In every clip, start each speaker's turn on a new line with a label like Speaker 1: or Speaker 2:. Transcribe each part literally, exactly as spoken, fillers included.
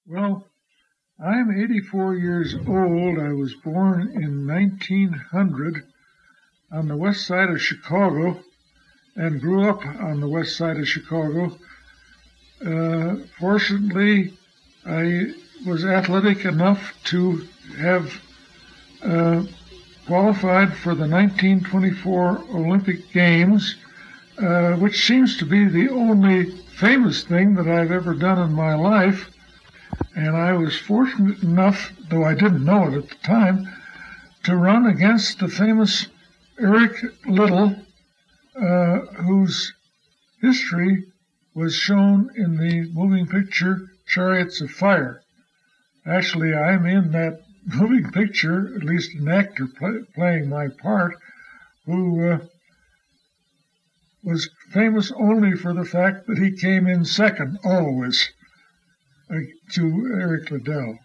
Speaker 1: Well, I'm eighty-four years old. I was born in nineteen hundred on the west side of Chicago and grew up on the west side of Chicago. Uh, fortunately, I was athletic enough to have uh, qualified for the nineteen twenty-four Olympic Games, uh, which seems to be the only famous thing that I've ever done in my life. And I was fortunate enough, though I didn't know it at the time, to run against the famous Eric Liddell, uh, whose history was shown in the moving picture Chariots of Fire. Actually, I'm in that moving picture, at least an actor play, playing my part, who uh, was famous only for the fact that he came in second, always, uh, to Eric Liddell.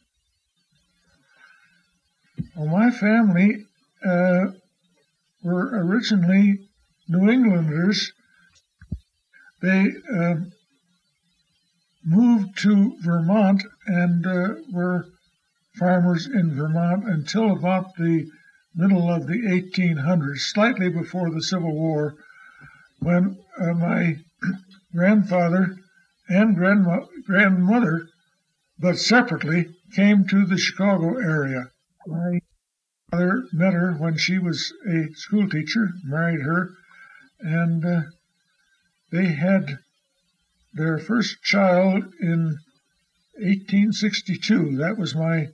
Speaker 1: Well, my family uh, were originally New Englanders. They uh, moved to Vermont and uh, were farmers in Vermont until about the middle of the eighteen hundreds, slightly before the Civil War, when uh, my grandfather and grandma- grandmother, but separately, came to the Chicago area. My mother met her when she was a school teacher, married her, and uh, they had their first child in eighteen sixty-two. That was my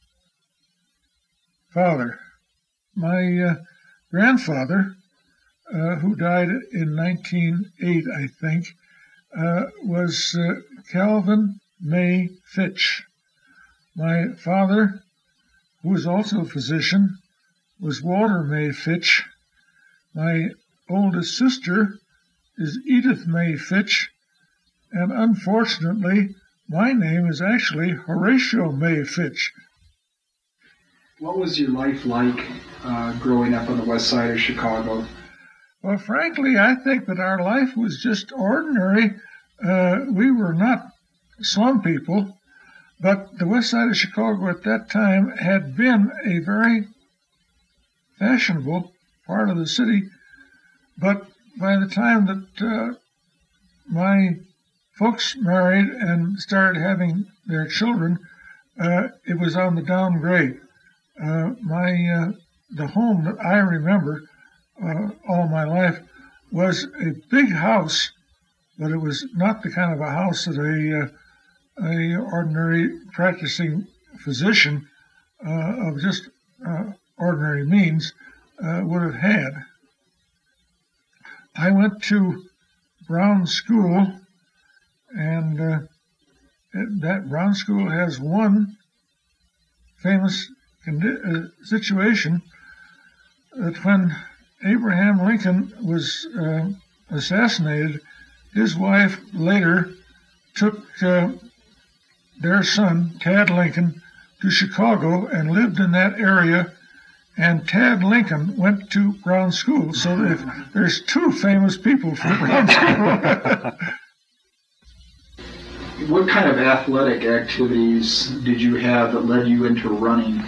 Speaker 1: father. My uh, grandfather, uh, who died in nineteen oh eight, I think, uh, was uh, Calvin May Fitch. My father, who was also a physician, was Walter May Fitch. My oldest sister is Edith May Fitch, and unfortunately, my name is actually Horatio May Fitch.
Speaker 2: What was your life like uh, growing up on the west side of Chicago?
Speaker 1: Well, frankly, I think that our life was just ordinary. Uh, we were not slum people, but the west side of Chicago at that time had been a very fashionable part of the city. But by the time that uh, my folks married and started having their children, uh, it was on the downgrade. Uh, my uh, the home that I remember uh, all my life was a big house, but it was not the kind of a house that a, uh, a ordinary practicing physician uh, of just uh, ordinary means uh, would have had. I went to Brown School, and uh, it, that Brown School has one famous condi- uh, situation that when Abraham Lincoln was uh, assassinated, his wife later took uh, their son, Tad Lincoln, to Chicago and lived in that area. And Tad Lincoln went to Brown School, so if there's two famous people for Brown School.
Speaker 2: What kind of athletic activities did you have that led you into running?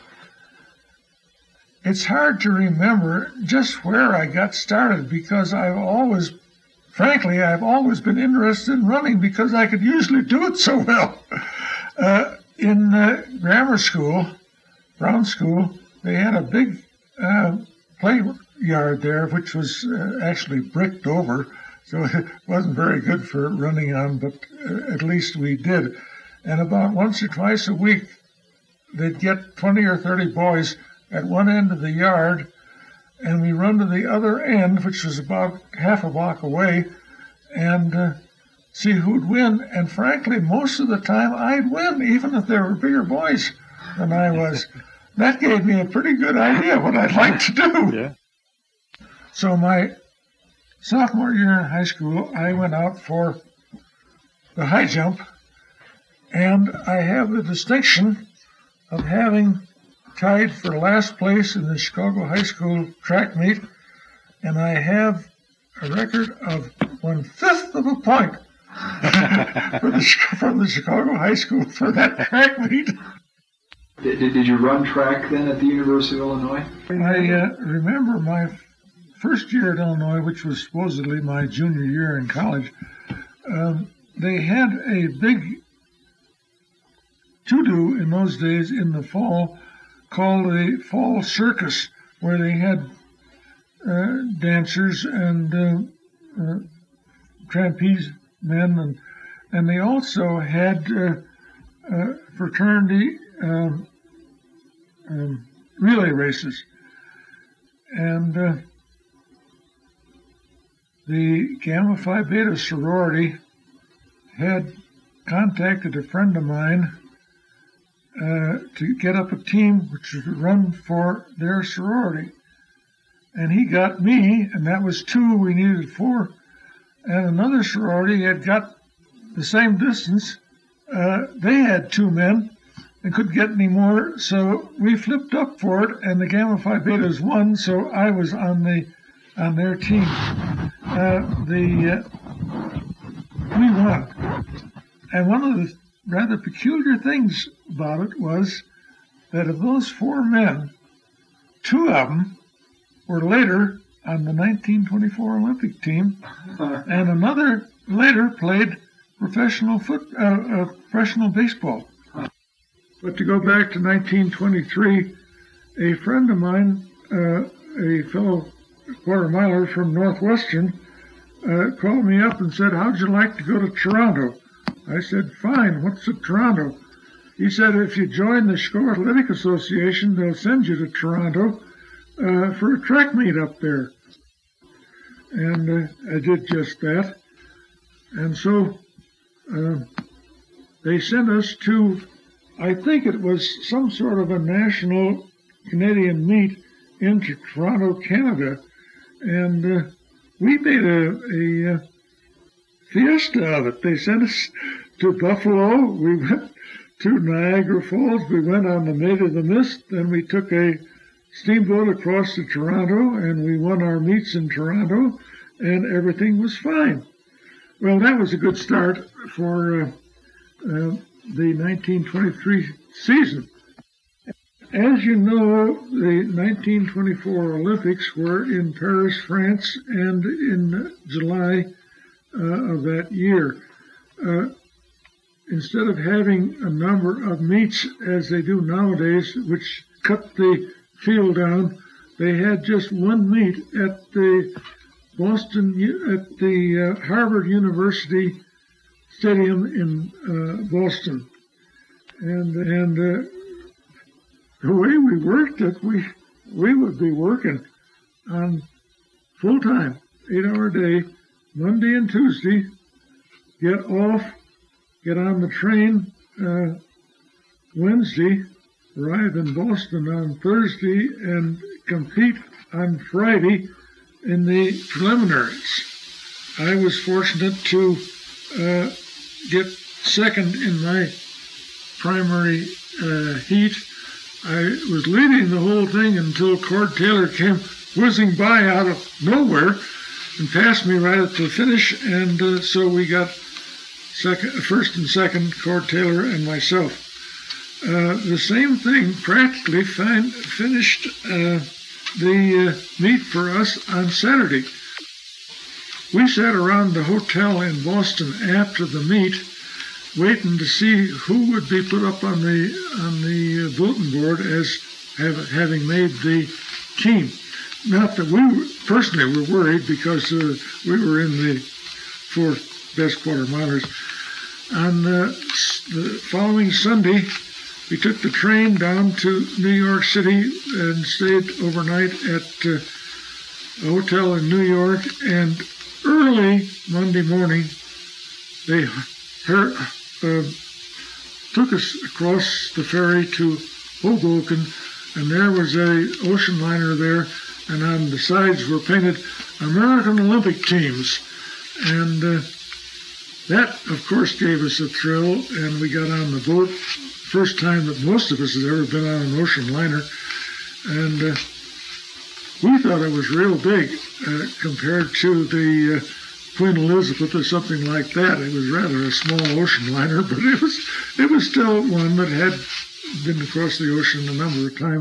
Speaker 1: It's hard to remember just where I got started because I've always, frankly, I've always been interested in running because I could usually do it so well. Uh, in uh, grammar school, Brown School, they had a big uh, play yard there, which was uh, actually bricked over, so it wasn't very good for running on, but uh, at least we did. And about once or twice a week, they'd get twenty or thirty boys at one end of the yard, and we run to the other end, which was about half a block away, and uh, see who'd win. And frankly, most of the time I'd win, even if there were bigger boys than I was. That gave me a pretty good idea what I'd like to do.
Speaker 3: Yeah.
Speaker 1: So my sophomore year in high school, I went out for the high jump, and I have the distinction of having tied for last place in the Chicago High School track meet, and I have a record of one-fifth of a point for the, from the Chicago High School for that track meet.
Speaker 2: Did, did you run track then at the University of Illinois?
Speaker 1: I uh, remember my first year at Illinois, which was supposedly my junior year in college. Um, they had a big to-do in those days in the fall called the Fall Circus, where they had uh, dancers and uh, uh, trapeze men, and and they also had uh, uh, fraternity um, um, relay races. And uh, the Gamma Phi Beta sorority had contacted a friend of mine uh, to get up a team which would run for their sorority. And he got me, and that was two, we needed four. And another sorority had got the same distance. Uh, they had two men and couldn't get any more, so we flipped up for it, and the Gamma Phi Betas won, so I was on the on their team. Uh, the uh, we won. And one of the rather peculiar things about it was that of those four men, two of them were later on the nineteen twenty-four Olympic team, and another later played professional foot, uh, uh, professional baseball. But to go back to nineteen twenty-three, a friend of mine, uh, a fellow quarter miler from Northwestern, uh, called me up and said, "How'd you like to go to Toronto?" I said, "Fine, what's at Toronto?" He said, "If you join the Chicago Athletic Association, they'll send you to Toronto uh, for a track meet up there." And uh, I did just that. And so uh, they sent us to, I think it was some sort of a national Canadian meet into Toronto, Canada. And uh, we made a, a, a fiesta of it. They sent us to Buffalo. We went to Niagara Falls. We went on the Maid of the Mist. Then we took a steamboat across to Toronto, and we won our meets in Toronto, and everything was fine. Well, that was a good start for uh, uh, the nineteen twenty-three season. As you know, the nineteen twenty-four Olympics were in Paris, France, and in July uh, of that year. Uh, instead of having a number of meets as they do nowadays, which cut the field down, they had just one meet at the Boston, at the uh, Harvard University Stadium in uh, Boston. And, and uh, the way we worked it, we we would be working on full time, eight hour day, Monday and Tuesday, get off, get on the train uh, Wednesday, arrive in Boston on Thursday, and compete on Friday in the preliminaries. I was fortunate to uh, get second in my primary uh, heat. I was leading the whole thing until Cord Taylor came whizzing by out of nowhere and passed me right at the finish, and uh, so we got second, first and second, Cord Taylor and myself. Uh, the same thing practically fin- finished uh, the uh, meet for us on Saturday. We sat around the hotel in Boston after the meet, waiting to see who would be put up on the on the bulletin board as have, having made the team. Not that we were, personally were worried, because uh, we were in the four best quarter milers. On uh, the following Sunday, we took the train down to New York City and stayed overnight at uh, a hotel in New York. And early Monday morning, they her, uh, took us across the ferry to Hoboken, and there was a ocean liner there, and on the sides were painted American Olympic teams. And uh, that, of course, gave us a thrill, and we got on the boat. First time that most of us had ever been on an ocean liner, and uh, we thought it was real big uh, compared to the uh, Queen Elizabeth or something like that. It was rather a small ocean liner, but it was it was still one that had been across the ocean a number of times.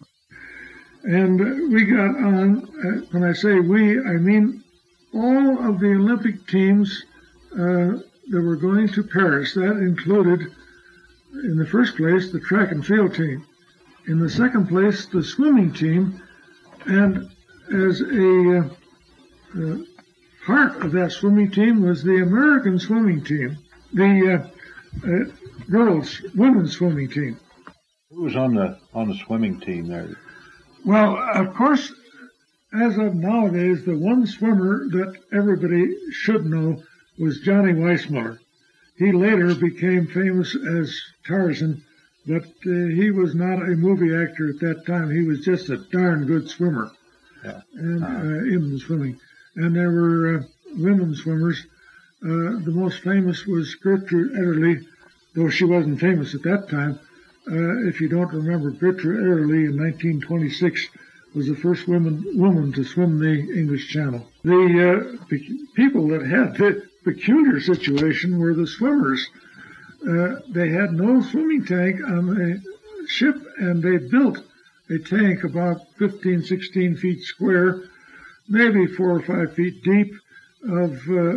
Speaker 1: And we got on, uh, when I say we, I mean all of the Olympic teams uh, that were going to Paris. That included, in the first place, the track and field team. In the second place, the swimming team. And as a uh, uh, part of that swimming team was the American swimming team, the uh, uh, girls, women's swimming team.
Speaker 3: Who was on the on the swimming team there?
Speaker 1: Well, of course, as of nowadays, the one swimmer that everybody should know was Johnny Weissmuller. He later became famous as Tarzan, but uh, he was not a movie actor at that time. He was just a darn good swimmer,
Speaker 3: yeah.
Speaker 1: and
Speaker 3: uh-huh.
Speaker 1: uh, in the swimming. And there were uh, women swimmers. Uh, the most famous was Gertrude Ederle, though she wasn't famous at that time. Uh, if you don't remember, Gertrude Ederle in nineteen twenty-six was the first woman, woman to swim the English Channel. The uh, pe- people that had the peculiar situation were the swimmers. Uh, they had no swimming tank on the ship, and they built a tank about fifteen, sixteen feet square, maybe four or five feet deep, of uh,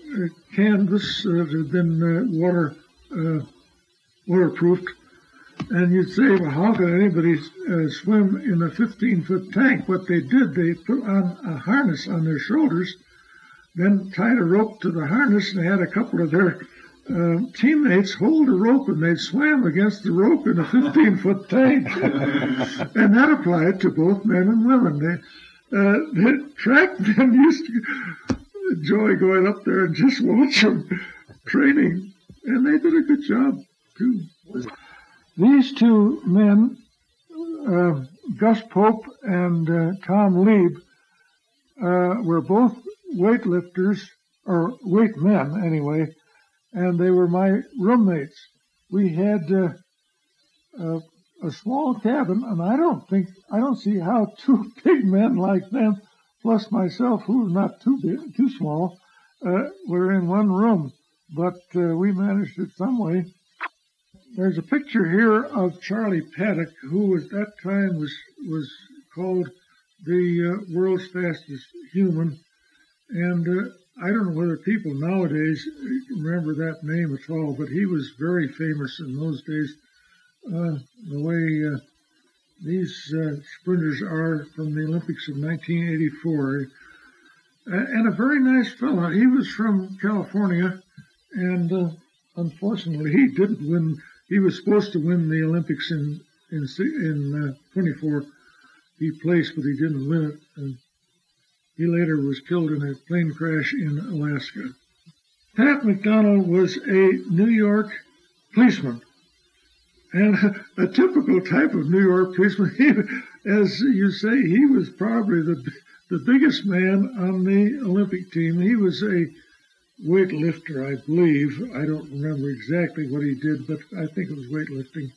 Speaker 1: canvas that had been uh, water uh, waterproofed. And you'd say, well, how could anybody uh, swim in a fifteen-foot tank? What they did, they put on a harness on their shoulders, then tied a rope to the harness, and they had a couple of their uh, teammates hold the rope, and they swam against the rope in a fifteen-foot tank. And that applied to both men and women. They, uh, the track men used to enjoy going up there and just watch them training, and they did a good job, too. These two men, uh, Gus Pope and uh, Tom Lieb, uh, were both weightlifters, or weight men anyway, and they were my roommates. We had uh, uh, a small cabin, and I don't think, I don't see how two big men like them, plus myself, who's not too big, too small, uh, were in one room, but uh, we managed it some way. There's a picture here of Charlie Paddock, who at that time was was called the uh, world's fastest human. And uh, I don't know whether people nowadays remember that name at all, but he was very famous in those days. Uh, the way uh, these uh, sprinters are from the Olympics of nineteen eighty-four. Uh, and a very nice fellow. He was from California, and uh, unfortunately he didn't win. He was supposed to win the Olympics in in in uh, twenty-four. He placed, but he didn't win it. And he later was killed in a plane crash in Alaska. Pat McDonald was a New York policeman, and a, a typical type of New York policeman. He, as you say, he was probably the the biggest man on the Olympic team. He was a weightlifter, I believe. I don't remember exactly what he did, but I think it was weightlifting.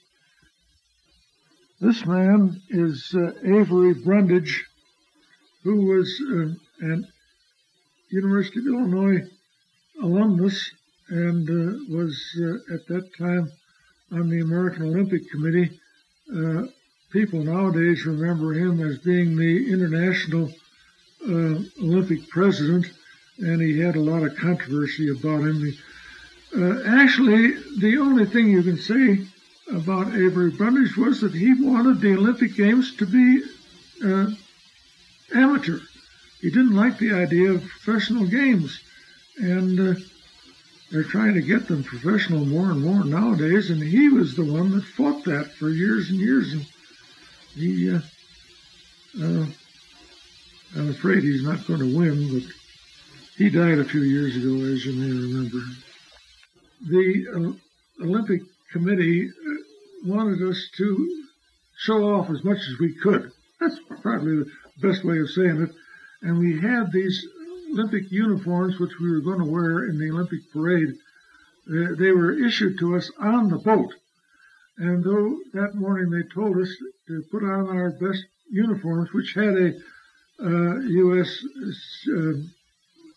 Speaker 1: This man is uh, Avery Brundage, who was uh, an University of Illinois alumnus and uh, was uh, at that time on the American Olympic Committee. Uh, people nowadays remember him as being the international uh, Olympic president, and he had a lot of controversy about him. Uh, actually, the only thing you can say about Avery Brundage was that he wanted the Olympic Games to be uh, amateur. He didn't like the idea of professional games, and uh, they're trying to get them professional more and more nowadays, and he was the one that fought that for years and years, and he, uh, uh, I'm afraid he's not going to win, but he died a few years ago, as you may remember. The uh, Olympic Committee uh, wanted us to show off as much as we could. That's probably the best way of saying it. And we had these Olympic uniforms, which we were going to wear in the Olympic parade. Uh, they were issued to us on the boat. And though that morning they told us to put on our best uniforms, which had a uh, U S uh,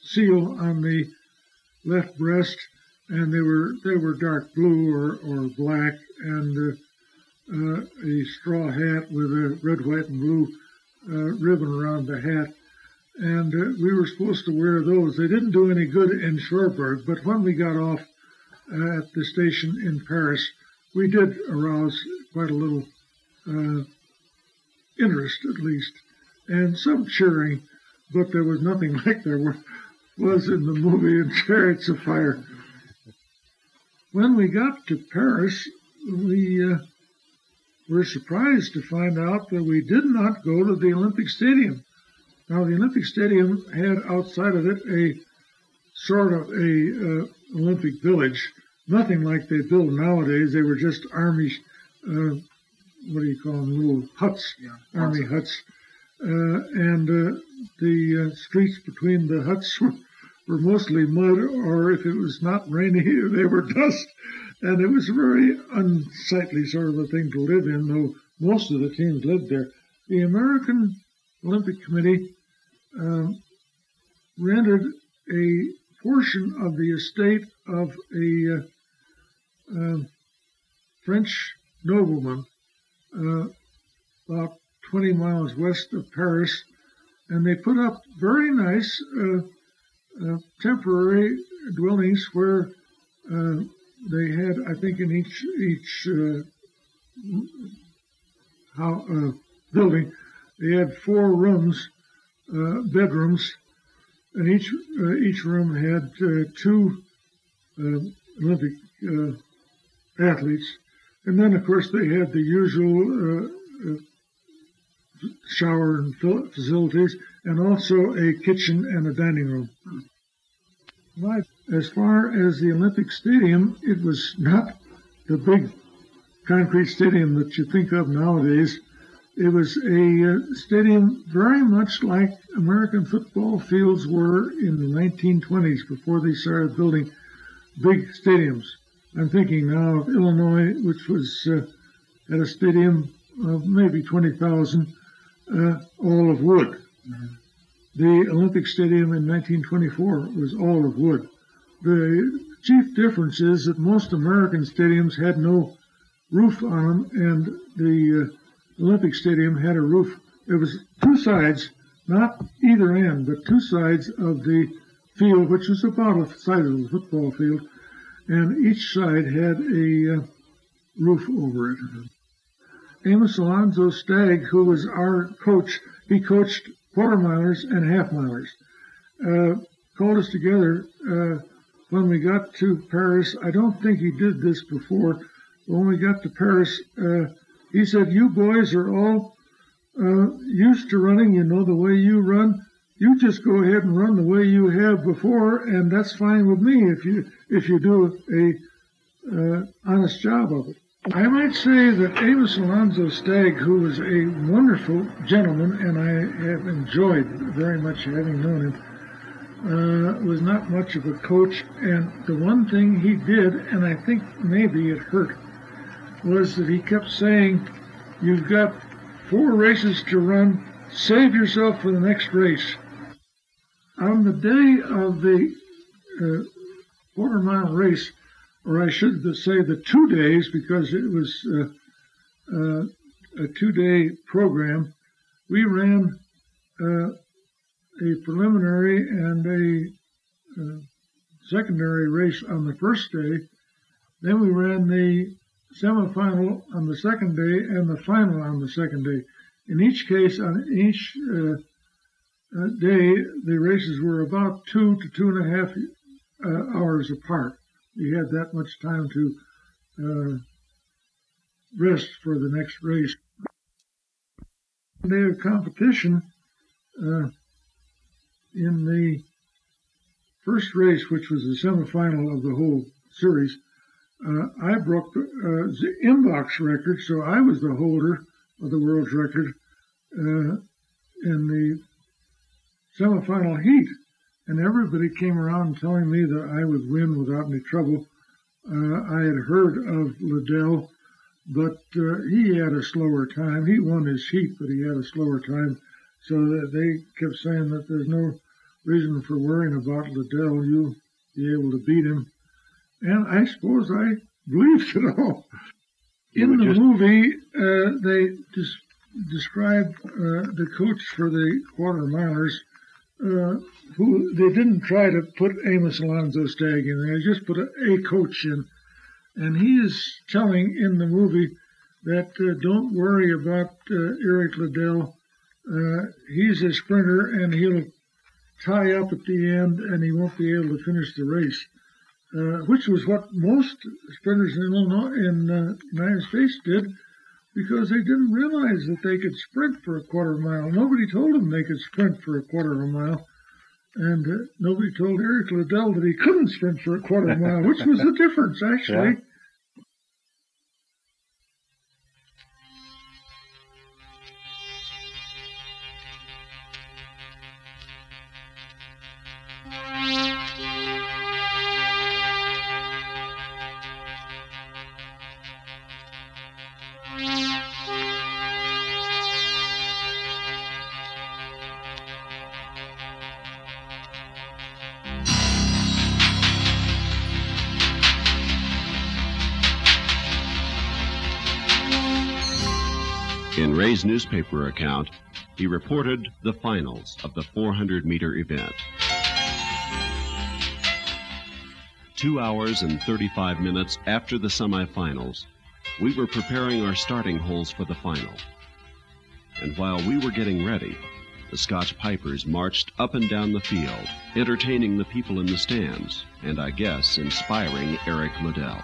Speaker 1: seal on the left breast, and they were they were dark blue or, or black, and uh, uh, a straw hat with a red, white, and blue uh, ribbon around the hat. And uh, we were supposed to wear those. They didn't do any good in Cherbourg, but when we got off uh, at the station in Paris, we did arouse quite a little uh, interest, at least, and some cheering, but there was nothing like there were, was in the movie in Chariots of Fire. When we got to Paris, we uh, were surprised to find out that we did not go to the Olympic Stadium. Now, the Olympic Stadium had outside of it a sort of a uh, Olympic village, nothing like they build nowadays. They were just army, uh, what do you call them, little huts,
Speaker 2: Yeah,
Speaker 1: army
Speaker 2: awesome.
Speaker 1: huts. Uh, and uh, the uh, streets between the huts were, were mostly mud, or if it was not rainy, they were dust. And it was a very unsightly sort of a thing to live in, though most of the teams lived there. The American Olympic Committee um, rented a portion of the estate of a uh, uh, French nobleman uh, about twenty miles west of Paris, and they put up very nice uh, uh, temporary dwellings where uh, they had, I think, in each each uh, how, uh, building, they had four rooms, uh, bedrooms, and each uh, each room had uh, two uh, Olympic uh, athletes, and then of course they had the usual uh, uh, shower and facilities, and also a kitchen and a dining room. But as far as the Olympic Stadium, it was not the big concrete stadium that you think of nowadays. It was a uh, stadium very much like American football fields were in the nineteen twenties before they started building big stadiums. I'm thinking now of Illinois, which was uh, at a stadium of maybe twenty thousand, uh, all of wood. Mm-hmm. The Olympic Stadium in nineteen twenty-four was all of wood. The chief difference is that most American stadiums had no roof on them, and the uh, Olympic Stadium had a roof. There was two sides, not either end, but two sides of the field, which was about the size of the football field, and each side had a uh, roof over it. Amos Alonzo Stagg, who was our coach, he coached quarter milers and half milers, uh, called us together uh, when we got to Paris. I don't think he did this before, but when we got to Paris, uh, he said, "You boys are all uh, used to running, you know the way you run. You just go ahead and run the way you have before, and that's fine with me if you if you do a uh, honest job of it." I might say that Amos Alonzo Stagg, who was a wonderful gentleman, and I have enjoyed very much having known him, uh, was not much of a coach. And the one thing he did, and I think maybe it hurt, was that he kept saying, "You've got four races to run. Save yourself for the next race." On the day of the uh, quarter mile race, or I should say the two days, because it was uh, uh, a two-day program, we ran uh, a preliminary and a uh, secondary race on the first day. Then we ran the semifinal on the second day and the final on the second day. In each case, on each uh, uh, day, the races were about two to two and a half uh, hours apart. You had that much time to uh, rest for the next race. The day of competition, uh, in the first race, which was the semifinal of the whole series, uh, I broke uh, the inbox record, so I was the holder of the world's record uh, in the semifinal heat. And everybody came around telling me that I would win without any trouble. Uh, I had heard of Liddell, but uh, he had a slower time. He won his heat, but he had a slower time. So that they kept saying that there's no reason for worrying about Liddell. You'll be able to beat him. And I suppose I believed it all. In the
Speaker 3: just...
Speaker 1: movie, uh, they des- describe uh, the coach for the quarter milers, uh, who they didn't try to put Amos Alonzo Stagg in there, they just put a, a coach in. And he is telling in the movie that uh, don't worry about uh, Eric Liddell. Uh, he's a sprinter, and he'll tie up at the end, and he won't be able to finish the race, uh, which was what most sprinters in Illinois, in uh, United States did, because they didn't realize that they could sprint for a quarter mile. Nobody told them they could sprint for a quarter of a mile, and uh, nobody told Eric Liddell that he couldn't sprint for a quarter of a mile, which was the difference, actually.
Speaker 3: Yeah.
Speaker 4: In Ray's newspaper account, he reported the finals of the four hundred meter event. Two hours and thirty-five minutes after the semifinals, we were preparing our starting holes for the final. And while we were getting ready, the Scotch Pipers marched up and down the field, entertaining the people in the stands, and I guess inspiring Eric Liddell.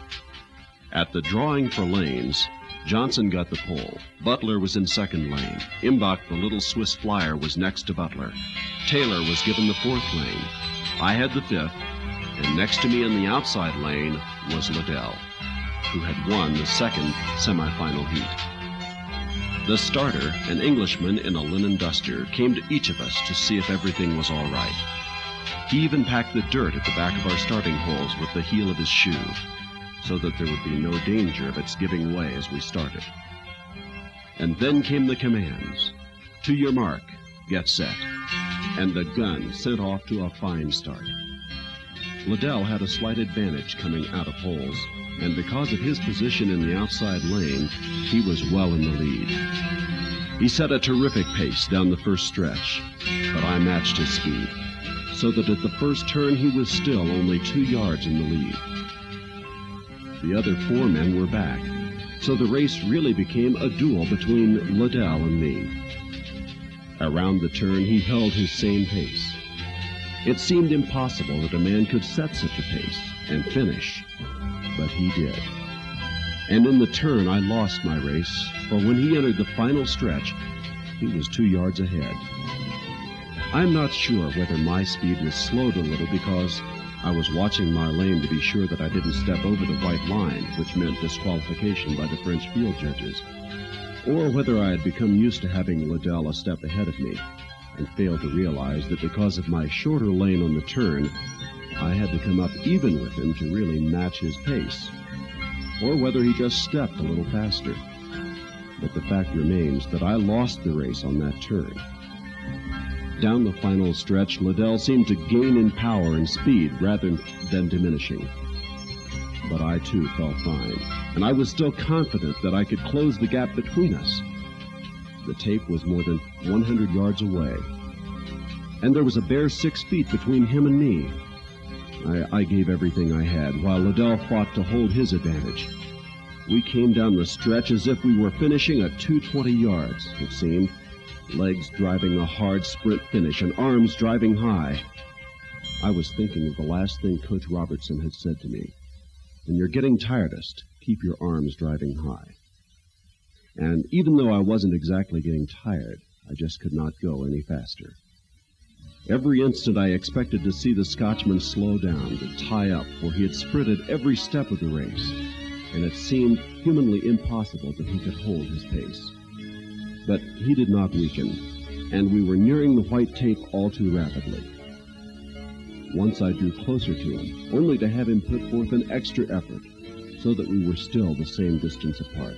Speaker 4: At the drawing for lanes, Johnson got the pole. Butler was in second lane. Imbach, the little Swiss flyer, was next to Butler. Taylor was given the fourth lane. I had the fifth, and next to me in the outside lane was Liddell, who had won the second semifinal heat. The starter, an Englishman in a linen duster, came to each of us to see if everything was all right. He even packed the dirt at the back of our starting holes with the heel of his shoe, so that there would be no danger of its giving way as we started. And then came the commands. To your mark, get set. And the gun sent off to a fine start. Liddell had a slight advantage coming out of holes, and because of his position in the outside lane, he was well in the lead. He set a terrific pace down the first stretch, but I matched his speed, so that at the first turn he was still only two yards in the lead. The other four men were back, so the race really became a duel between Liddell and me. Around the turn, he held his same pace. It seemed impossible that a man could set such a pace and finish, but he did. And in the turn, I lost my race, for when he entered the final stretch, he was two yards ahead. I'm not sure whether my speed was slowed a little because I was watching my lane to be sure that I didn't step over the white line, which meant disqualification by the French field judges, or whether I had become used to having Liddell a step ahead of me and failed to realize that because of my shorter lane on the turn, I had to come up even with him to really match his pace, or whether he just stepped a little faster. But the fact remains that I lost the race on that turn. Down the final stretch, Liddell seemed to gain in power and speed rather than diminishing. But I, too, felt fine, and I was still confident that I could close the gap between us. The tape was more than one hundred yards away, and there was a bare six feet between him and me. I, I gave everything I had, while Liddell fought to hold his advantage. We came down the stretch as if we were finishing at two hundred twenty yards, it seemed, legs driving a hard sprint finish and arms driving high. I was thinking of the last thing Coach Robertson had said to me. When you're getting tiredest, keep your arms driving high. And even though I wasn't exactly getting tired, I just could not go any faster. Every instant I expected to see the Scotchman slow down, to tie up, for he had sprinted every step of the race, and it seemed humanly impossible that he could hold his pace. But he did not weaken, and we were nearing the white tape all too rapidly. Once I drew closer to him, only to have him put forth an extra effort, so that we were still the same distance apart.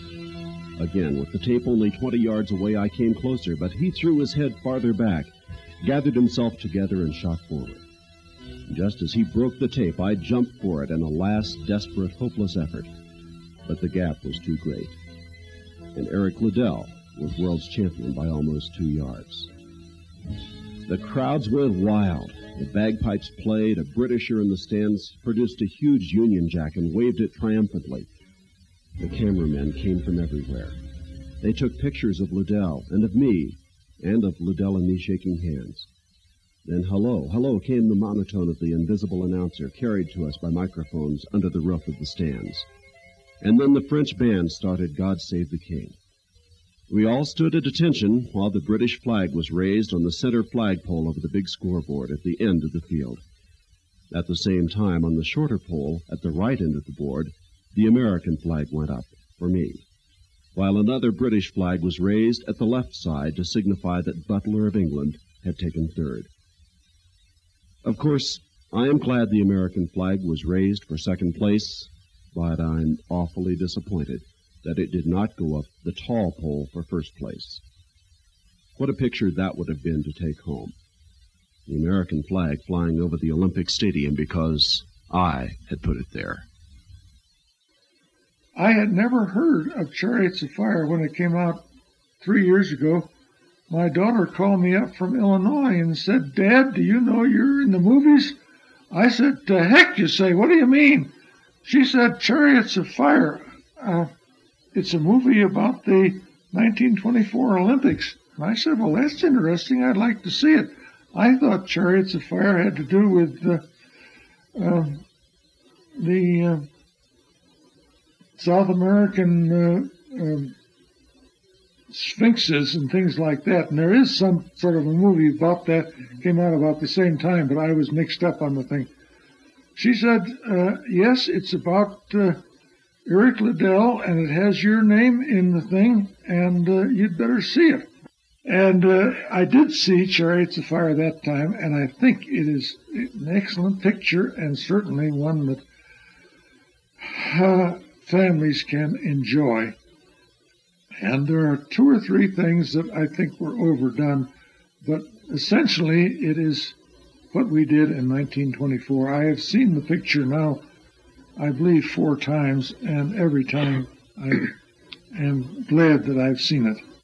Speaker 4: Again, with the tape only twenty yards away, I came closer, but he threw his head farther back, gathered himself together and shot forward. Just as he broke the tape, I jumped for it in a last, desperate, hopeless effort. But the gap was too great. And Eric Liddell was world's champion by almost two yards. The crowds went wild. The bagpipes played. A Britisher in the stands produced a huge Union Jack and waved it triumphantly. The cameramen came from everywhere. They took pictures of Liddell and of me, and of Liddell and me shaking hands. Then hello, hello came the monotone of the invisible announcer, carried to us by microphones under the roof of the stands. And then the French band started God Save the King. We all stood at attention while the British flag was raised on the center flagpole of the big scoreboard at the end of the field. At the same time, on the shorter pole at the right end of the board, the American flag went up for me, while another British flag was raised at the left side to signify that Butler of England had taken third. Of course, I am glad the American flag was raised for second place, but I'm awfully disappointed that it did not go up the tall pole for first place. What a picture that would have been to take home. The American flag flying over the Olympic Stadium because I had put it there.
Speaker 1: I had never heard of Chariots of Fire when it came out three years ago. My daughter called me up from Illinois and said, "Dad, do you know you're in the movies?" I said, "The heck you say? What do you mean?" She said, "Chariots of Fire. Uh, it's a movie about the nineteen twenty-four Olympics." And I said, "Well, that's interesting. I'd like to see it." I thought Chariots of Fire had to do with uh, uh, the uh, South American uh, um, sphinxes and things like that. And there is some sort of a movie about that, came out about the same time, but I was mixed up on the thing. She said, uh, yes, it's about uh, Eric Liddell, and it has your name in the thing, and uh, you'd better see it. And uh, I did see Chariots of Fire that time, and I think it is an excellent picture, and certainly one that uh, families can enjoy. And there are two or three things that I think were overdone, but essentially it is what we did in nineteen twenty-four. I have seen the picture now, I believe, four times, and every time I am glad that I've seen it.